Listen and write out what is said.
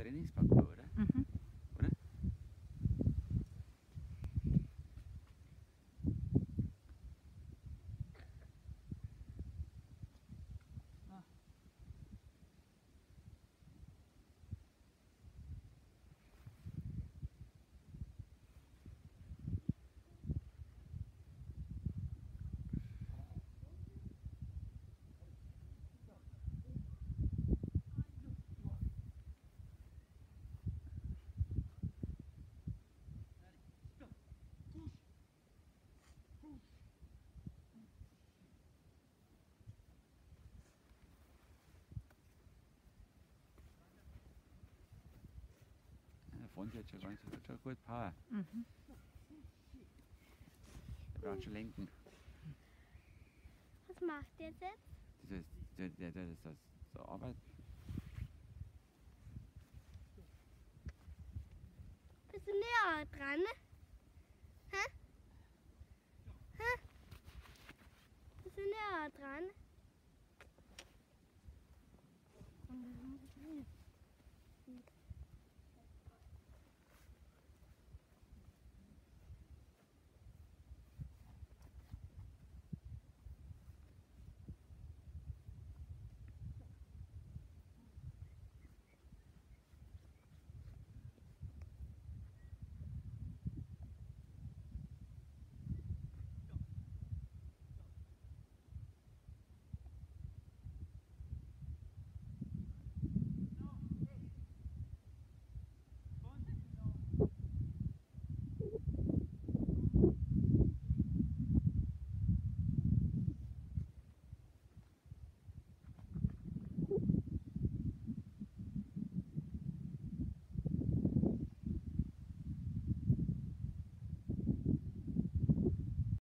Trainingsparcours, oder? Mhm. Oder? Der Franzi hat schon gut Power. Mhm. Der braucht schon lenken. Was macht der jetzt? Das ist das zur Arbeit. Bist du näher dran?